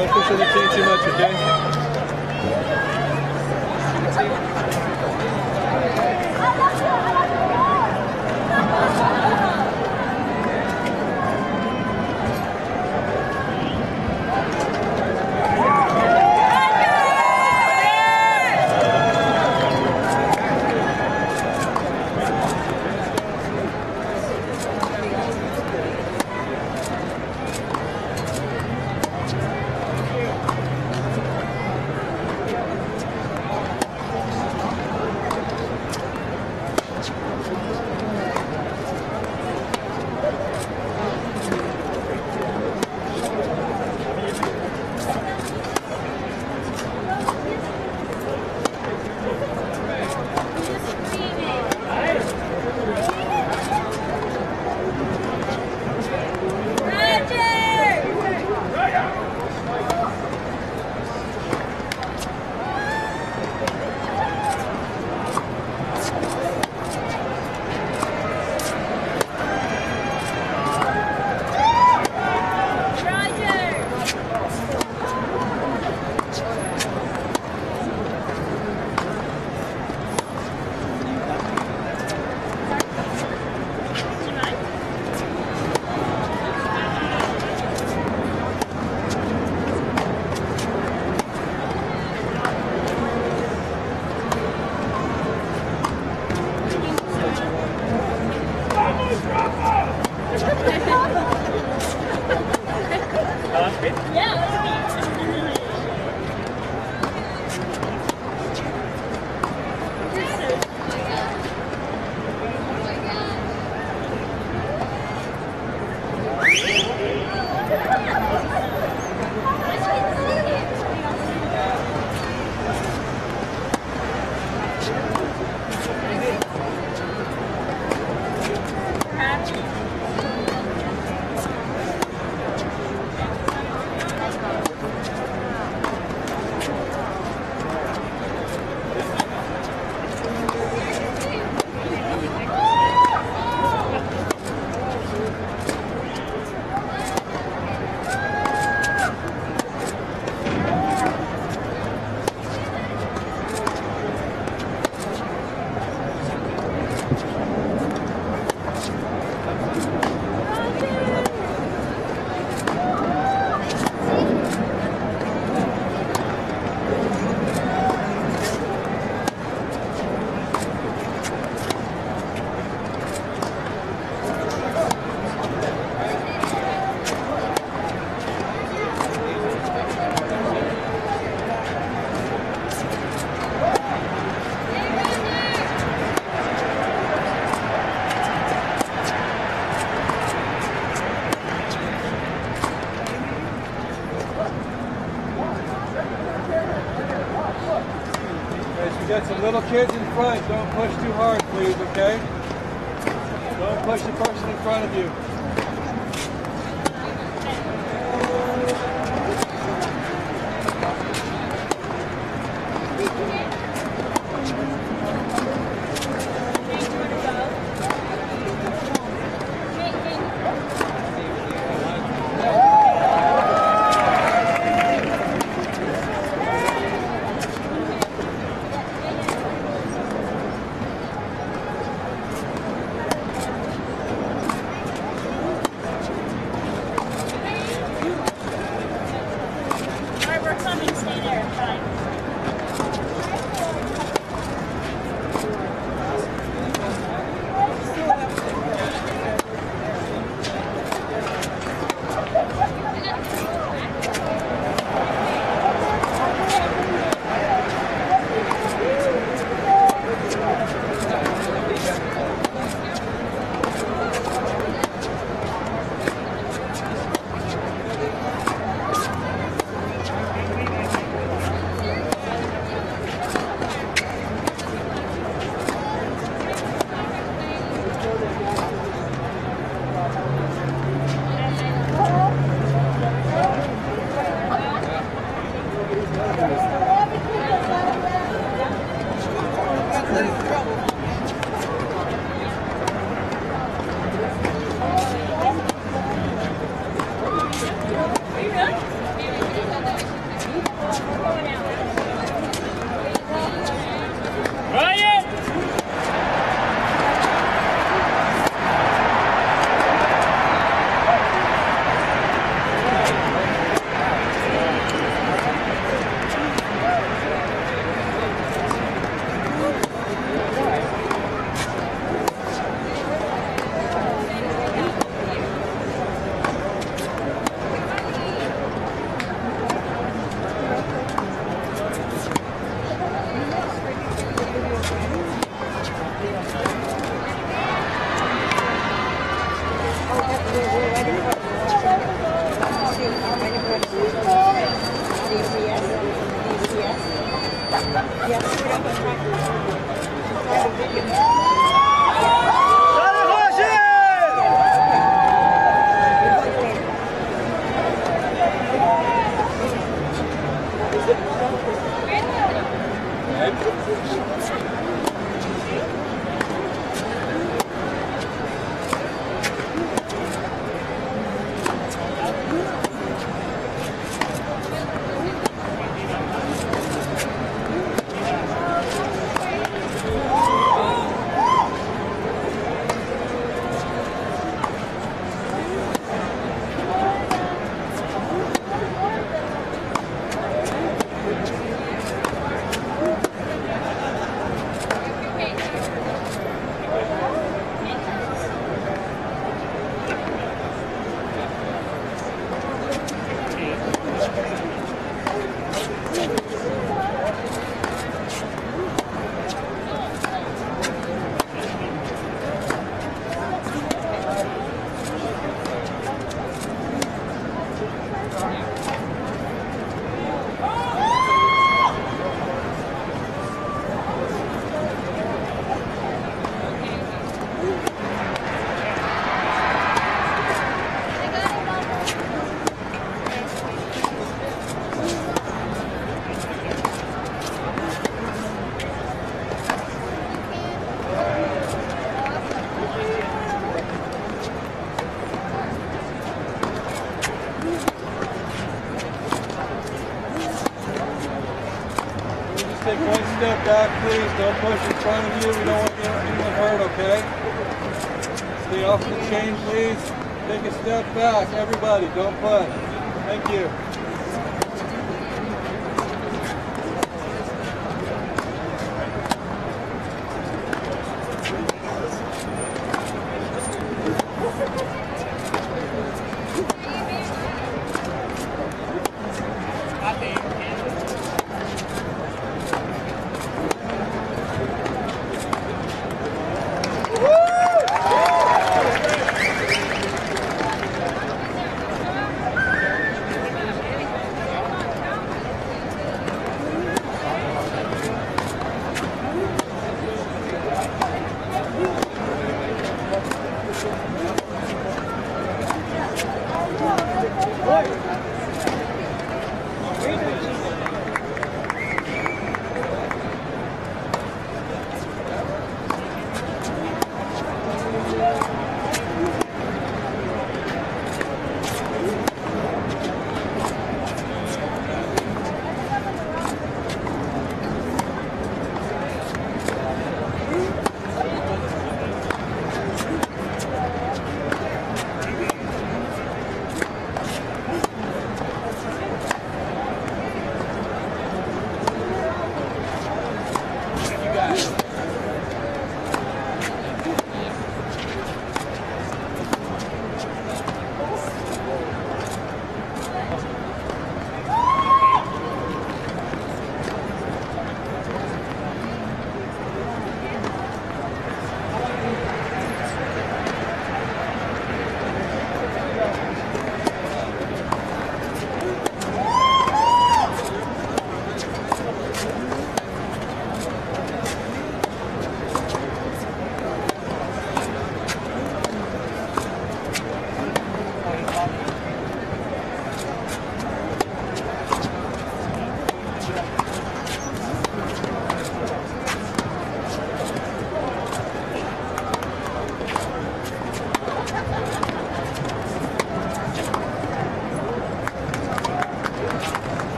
Don't push the other team too much, okay? Got some little kids in front. Don't push too hard, please, okay? Don't push the person in front of you. Take one step back, please. Don't push in front of you. We don't want to get anyone hurt, okay? Stay off the chain, please. Take a step back, everybody. Don't push. Thank you.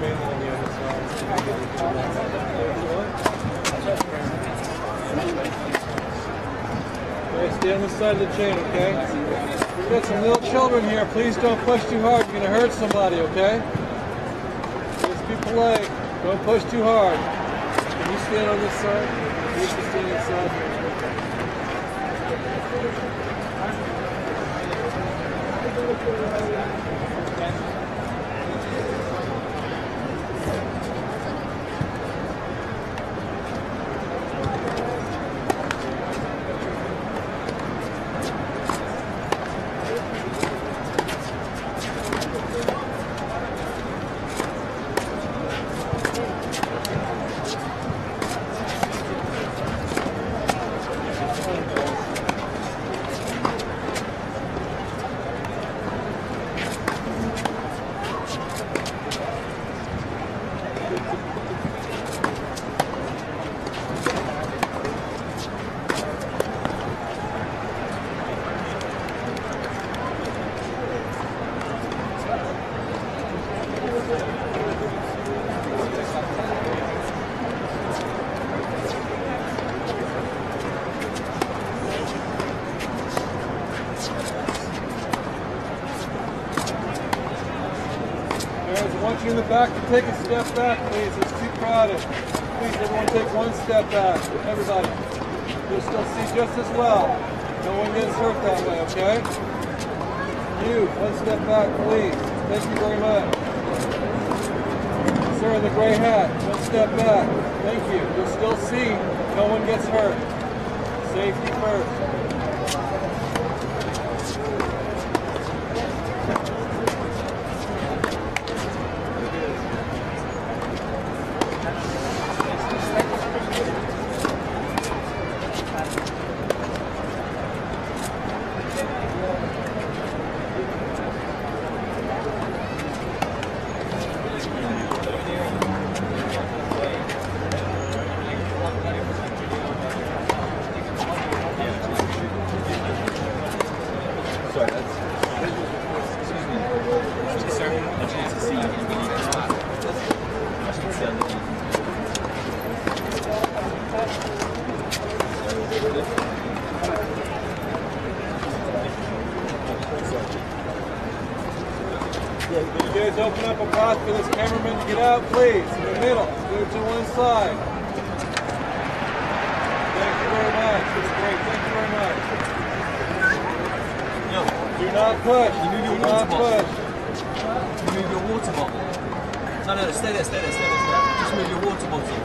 mainly on the other side. Okay, stay on this side of the chain, okay? We've got some little children here. Please don't push too hard. You're going to hurt somebody, okay? Just be polite. Don't push too hard. Can you stand on this side? You can stand this side. I want you in the back to take a step back, please. It's too crowded. Please, everyone take one step back. Everybody. You'll still see just as well. No one gets hurt that way, okay? You, one step back, please. Thank you very much. Sir in the gray hat, one step back. Thank you. You'll still see. No one gets hurt. Safety first. Sorry, excuse me. Sir, I need to see you. Can you guys open up a path for this cameraman to get out, please? In the middle. Do it to one side. Thank you very much. That's great. Thank you very much. No. Do not push. You move your Do not water push. You move your water bottle. No, stay there. Just move your water bottle.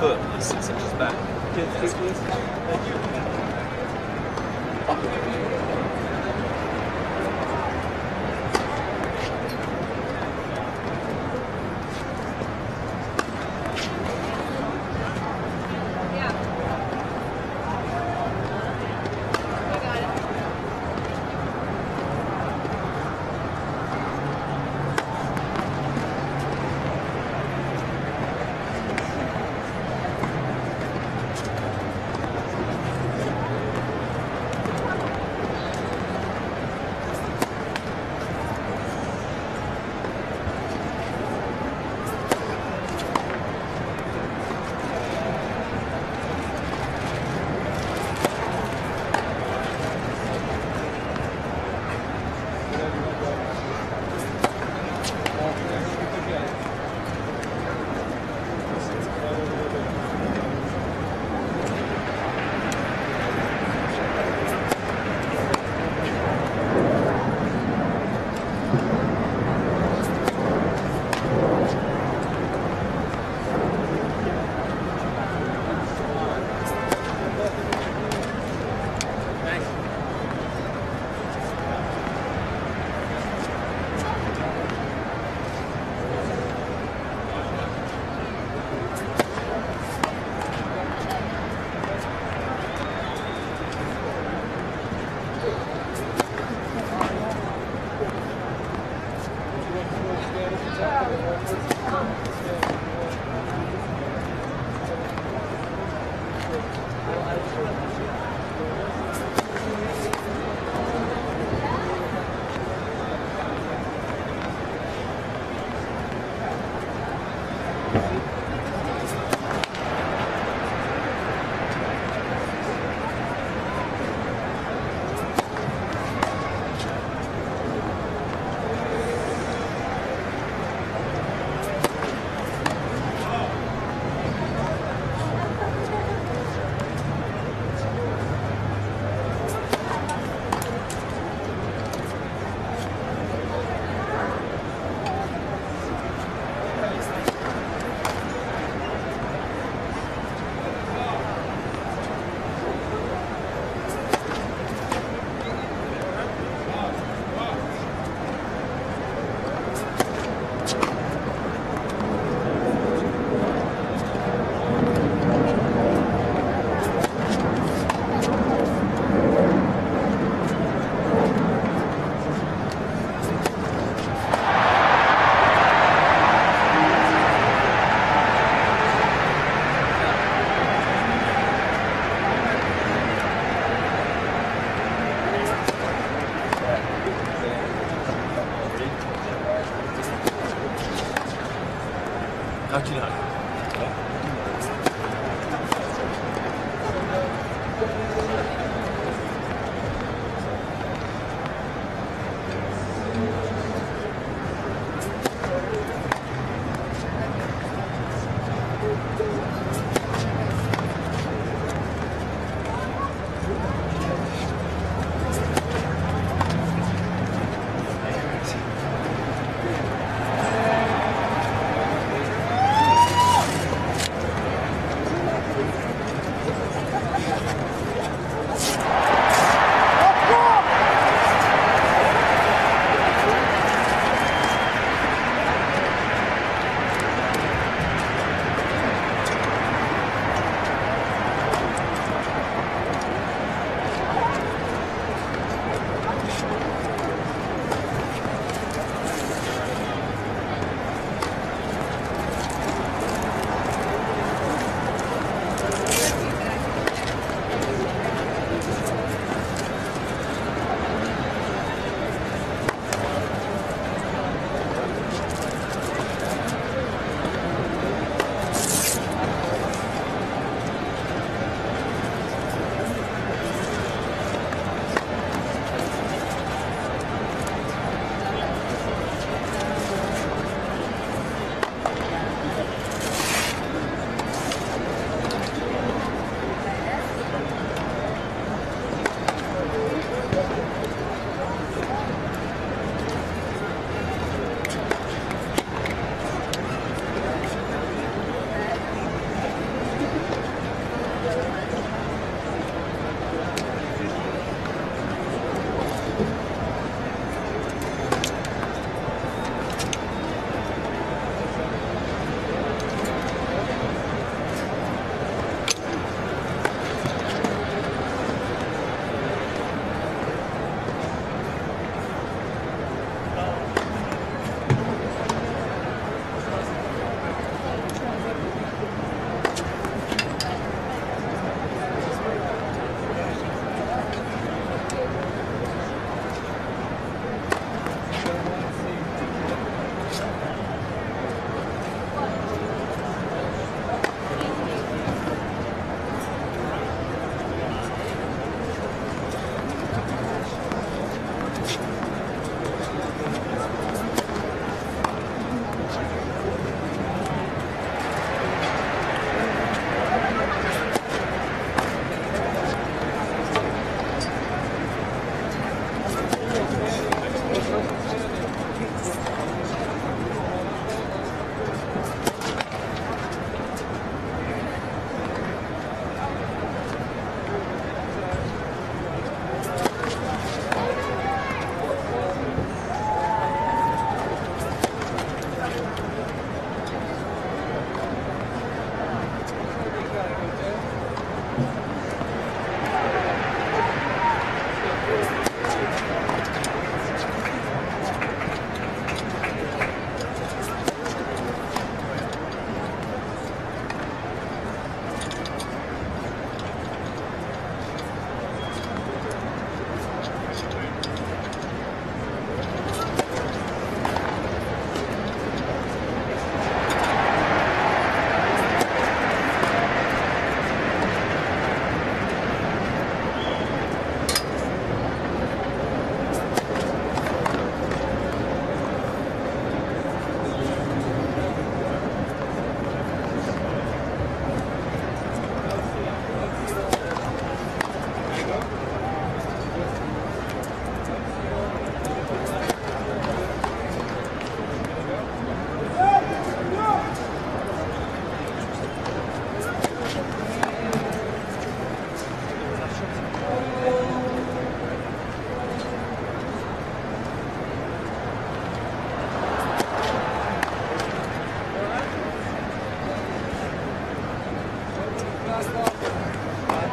foot is 6 inches back. Kids, please. Thank you.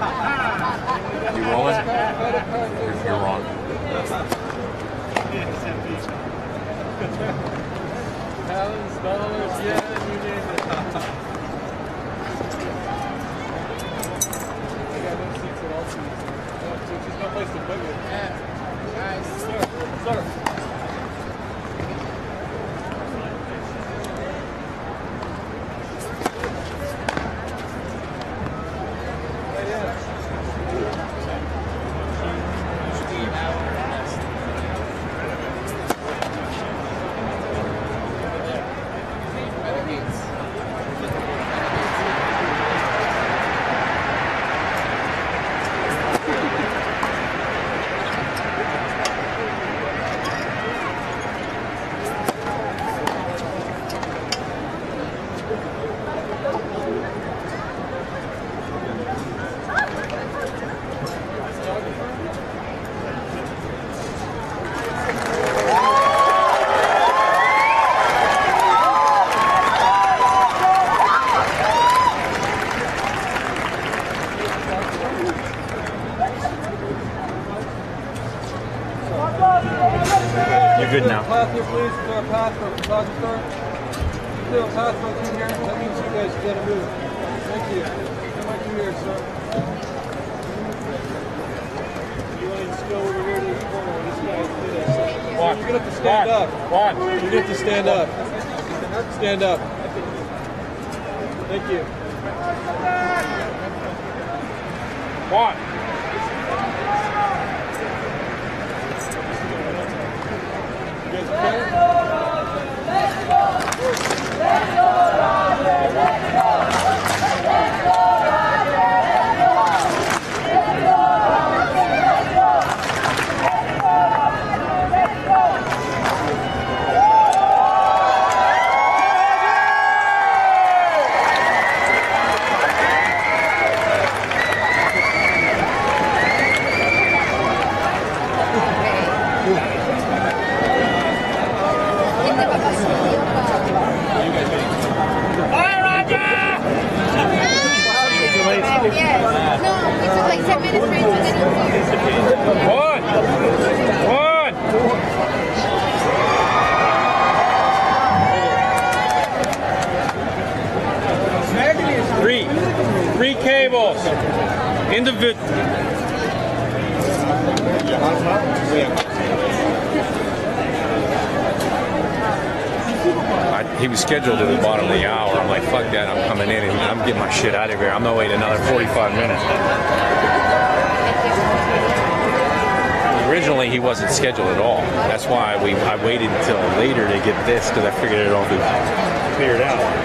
You rolling? You're wrong. Pounds, dollars, yeah, you name it. I got no seats at all seats. No, there's no place to put you. Yeah. Nice. Sir. You're good now. Pass here, please. Do a pass for photographer. Do a pass right through here. That means you guys gotta move. Thank you. Come right through here, sir. You want to just go over here to the corner where this guy is this. You're gonna have to stand up. What? You're gonna have to stand up. Stand up. Thank you. What? You guys okay? Yes. No, we took like 10 minutes for each Three cables. Individual. He was scheduled at the bottom of the hour. I'm like, fuck that, I'm coming in and I'm getting my shit out of here. I'm gonna wait another 45 minutes. Originally, he wasn't scheduled at all. That's why I waited until later to get this, because I figured it'd all be cleared out.